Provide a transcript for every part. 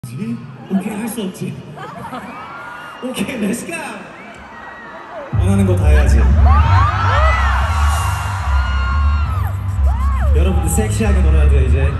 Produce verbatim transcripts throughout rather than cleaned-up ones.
오케이, 할 수 없지. 오케이, 렛츠 고! 원하는 거 다 해야지. 여러분들 섹시하게 놀아야 돼, 이제.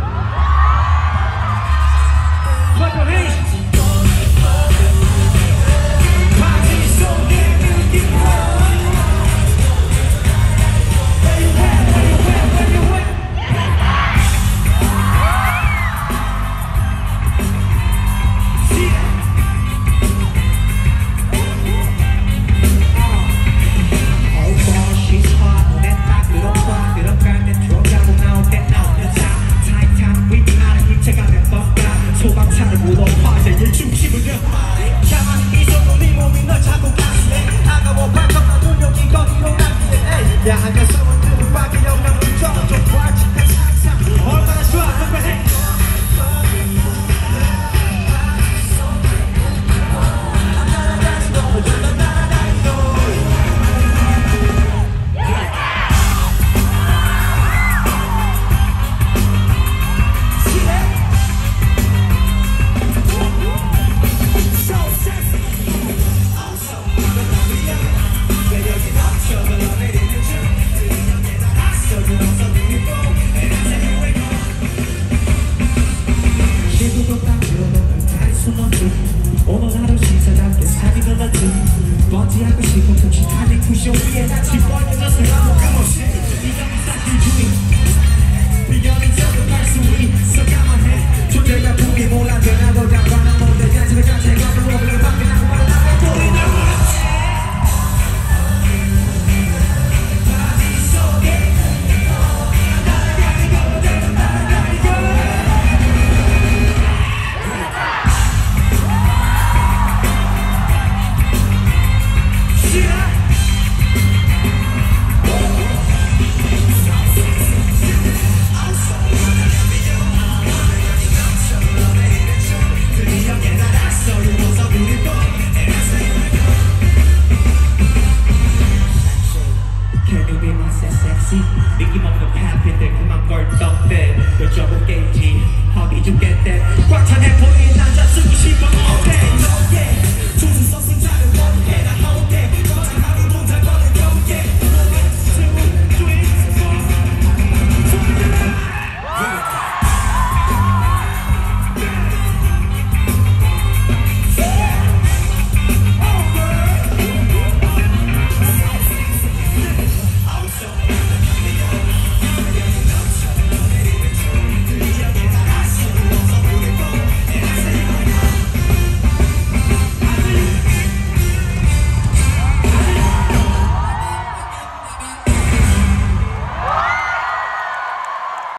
오늘 하루 신사답게 삶이 걸렸지 번지하고 싶은 푹신한 이 쿠션 위에 같이 뻗어져서 아무 금없이 이감이 쌓인 중인 비결이 적응할 수 있어 가만해 존재가 보기 몰라 전하고